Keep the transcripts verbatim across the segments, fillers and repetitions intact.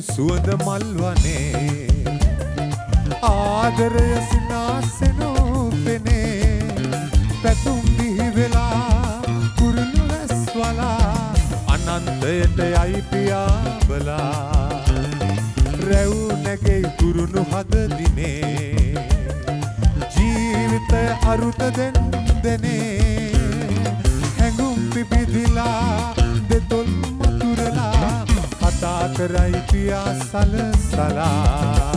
සුවඳ මල්වනේ ආදරය සිනාසෙනෝ පෙනේ පැතුම් බිහි වෙලා කුරුළු රැස්වලා අනන්තයට යයි පියාඹලා රැව් නැගෙයි කුරුණු හද දිනේ ජීවිතය අරුත දෙන් දෙනේ හැඟුම් පිපිදිලා දෙතොල් මතුරලා කතා කරයි පියා සලසලා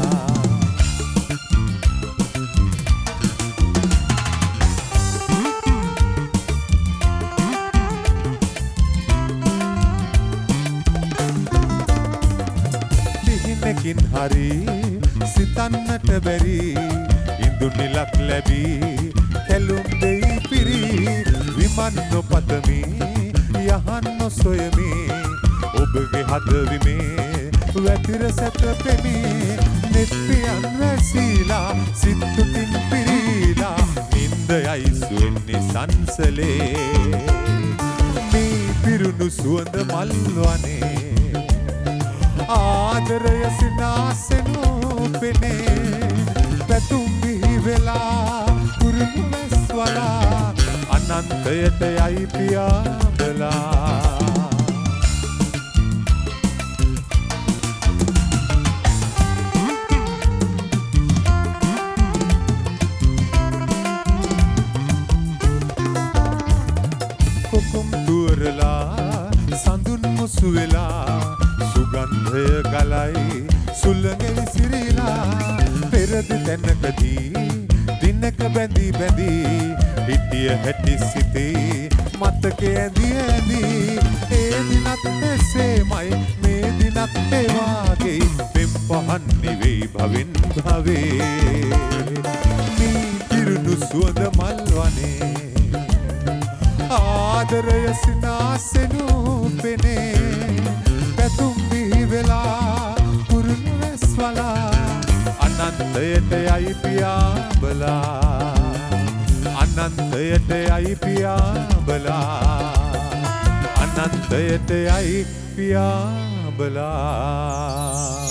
පිහිනකින් හරි සිතන්නට බැරි ඉඳුනිලක් ලැබී කැලුම් දෙයි පිරි විමන් නොපතමි යහන් නොසොයමි ඔබගේ හදවිමේ වැතිර සැතපෙමි නෙත්පියන් වැසීලා සිත්තුටින් පිරීලා නින්දයයි සුවෙන්නේ සංසලේ මේ පිරුණු සුවඳ මල්වනේ ආදරය සිනාසෙනෝ පෙනේ පැතුම් බිහි වෙලා කුරුළු වැස්වලා අනන්තයට යයි පියාඹලා කොකුම් තුවරලා සඳුන් මුසු වෙලා සුගන්ධය ගලයි සුළඟෙවි සිරිලා පෙරදි තැනකදී දිනක බැඳී බැඳී හිටිය හැටි සිතේ මතක ඇඳි ඇඳි ඒ දිනත් එසේමයි මේ දිනත් ඒ වාගේ පෙම් පහන් නෙවෙයි භවෙන් භවේ මේ පිරුණු සුවඳ මල්වනේ ආදරය සිනාසෙනෝ පෙනේ පැතුම් බිහි වෙලා කුරුණු වැස්වලා අනන්තයට යයි පියාඹලා අනන්තයට යයි පියාඹලා අනන්තයට යයි පියාඹලා